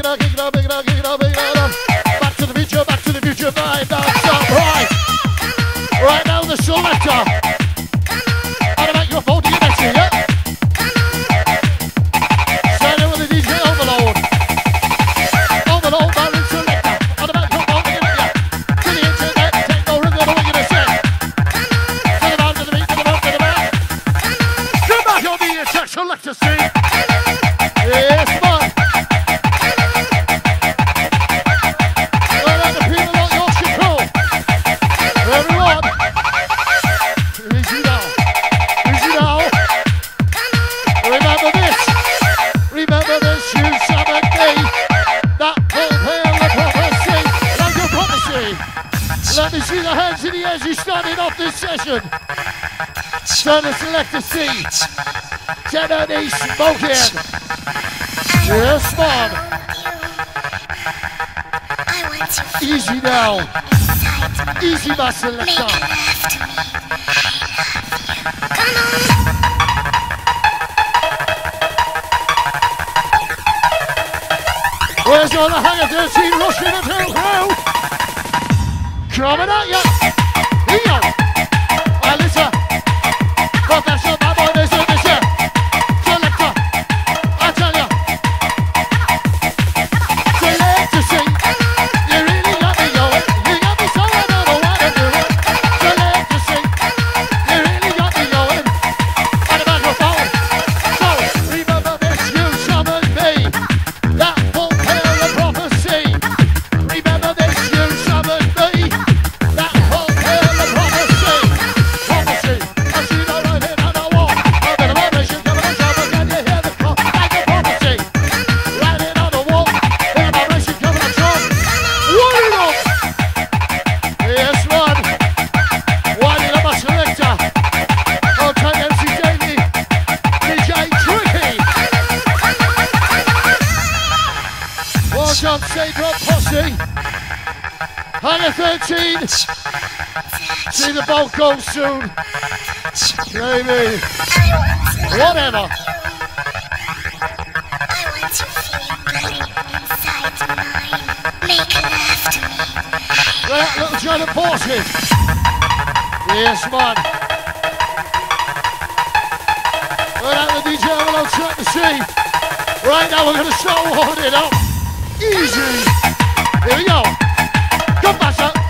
Back to the future vibe, that's up, right. Right now the selector. How to make your phone to your next year, yeah? Stand in with the DJ Overload. Overload, Barry Selector. How to make your phone to your next year? To the internet, take no rhythm, what you gonna say? To the back, to the beat, to the back, to the back. Come back on the attack selector, see? Yes, man. Let me see the hands in the air as you started off this session. Turn the selector seat. Kennedy smoking. Yes, man. Easy now. Easy, my selector. Where's all the Hangar 13 rushing into the crowd? Coming at ya! Here you go! Alyssa! Professional bad boy, this year! Selector! I tell ya! Selector sing! You really got me going! You got me so I don't know what to do it! Selector sing! You really got me going! On the microphone! So, remember this, you summoned me! That fulfill the prophecy! Remember this, you summoned me! Hangar 13, see the boat go soon, baby, whatever. Right, little John and Portage. Yes, man. Right out the DJ, we'll out track the sea. Right now we're going to start warming it up. Easy. Here we go. Come back, sir.